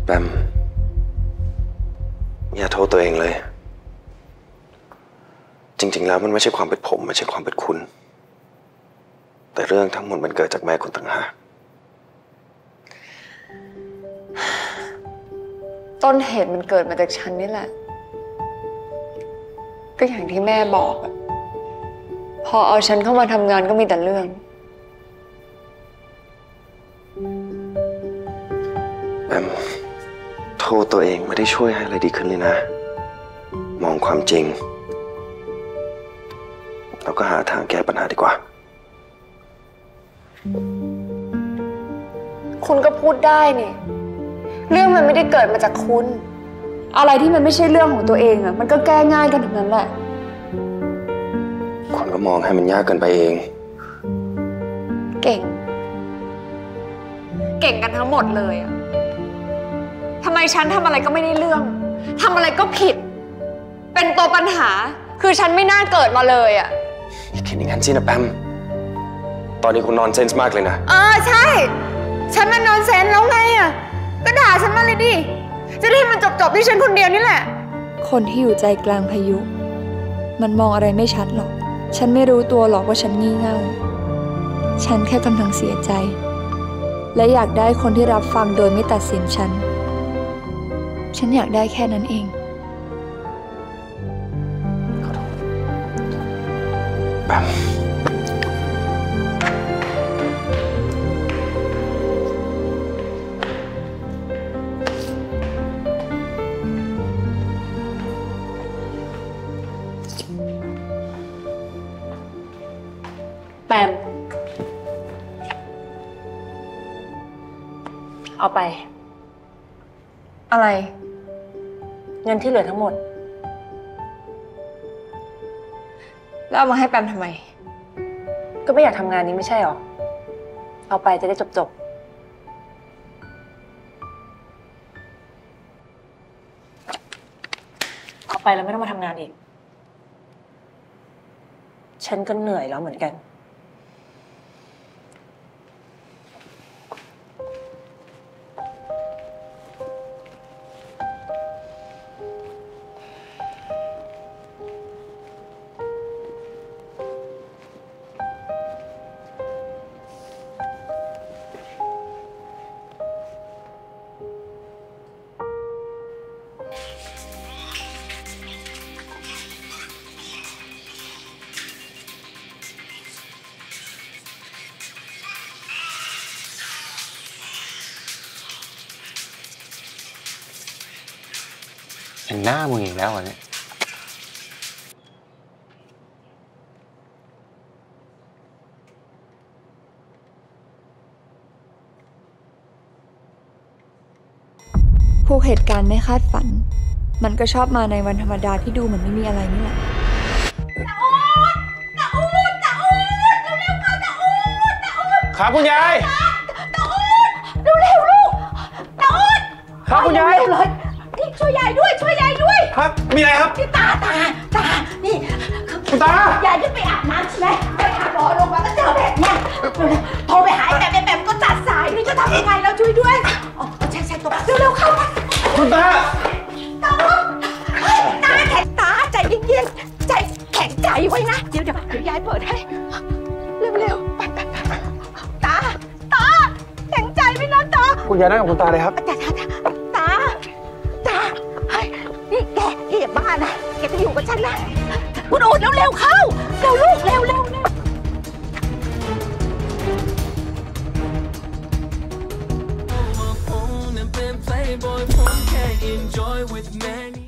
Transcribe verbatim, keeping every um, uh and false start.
แบมอย่าโทษตัวเองเลยจริงๆแล้วมันไม่ใช่ความเป็นผมไม่ใช่ความเป็นคุณแต่เรื่องทั้งหมดมันเกิดจากแม่คุณต่างหากต้นเหตุมันเกิดมาจากฉันนี่แหละก็อย่างที่แม่บอกอะพอเอาฉันเข้ามาทำงานก็มีแต่เรื่องแบมโทษตัวเองไม่ได้ช่วยให้อะไรดีขึ้นเลยนะมองความจริงแล้วก็หาทางแก้ปัญหาดีกว่าคุณก็พูดได้นี่เรื่องมันไม่ได้เกิดมาจากคุณอะไรที่มันไม่ใช่เรื่องของตัวเองอะมันก็แก้ง่ายกันทั้งนั้นแหละคุณก็มองให้มันยากเกินไปเองเก่งเก่งกันทั้งหมดเลยอะทำไมฉันทำอะไรก็ไม่ได้เรื่องทำอะไรก็ผิดเป็นตัวปัญหาคือฉันไม่น่าเกิดมาเลยอะอย่าคิดอย่างนั้นสินะแปมตอนนี้คุณนอนเซนส์มากเลยนะเออใช่ฉันมันนอนเซนส์แล้วไงอะก็ด่าฉันมาเลยดิจะได้มันจบๆที่ฉันคนเดียวนี่แหละคนที่อยู่ใจกลางพายุมันมองอะไรไม่ชัดหรอกฉันไม่รู้ตัวหรอกว่าฉันงี่เง่าฉันแค่กำลังเสียใจและอยากได้คนที่รับฟังโดยไม่ตัดสินฉันฉันอยากได้แค่นั้นเองแบมแปมเอาไปอะไรเงินที่เหลือทั้งหมดแล้วเอามาให้แปมทำไมก็ไม่อยากทำงานนี้ไม่ใช่หรอเอาไปจะได้จบๆเอาไปแล้วไม่ต้องมาทำงานอีกฉันก็เหนื่อยแล้วเหมือนกันเห็นหน้ามึงอีกแล้วเนี่ยพวกเหตุการณ์ไม่คาดฝันมันก็ชอบมาในวันธรรมดาที่ดูเหมือนไม่มีอะไรนี่แหละตาอูดตาอูดตาอูดเร็วๆค่ะตาอูดตาอูดครับคุณยายตาอูดเร็วๆลูกตาอูดครับคุณยายเลยนี่ช่วยยายด้วยช่วยยายด้วยครับมีอะไรครับนี่ตาตาตานี่คุณตายายจะไปอาบน้ำใช่ไหมไปอาบรอลงมาก็เจอแบบนี้โทรไปหาแบบแบบแบบก็ตัดสายนี่จะทำยังไงแล้วช่วยด้วยอ๋อใช่ใช่ตัวเร็วๆเข้ามาคุณตาตาตาแข็งตาใจเย็นๆใจแข็งใจไว้นะเดี๋ยวเดี๋ยวเดี๋ยวยายเปิดให้เร็วๆไปไปไปตาตาแข็งใจไว้นะตาคุณยายนั่งกับคุณตาเลยครับตาตาตาตาเฮ้ยนี่แกแกอย่าบ้านะแกจะอยู่กับฉันนะคุณอูดเร็วๆเข้าเร็วลูกเร็วเร็วเร็ว Playboy,ผมแค่ enjoy with many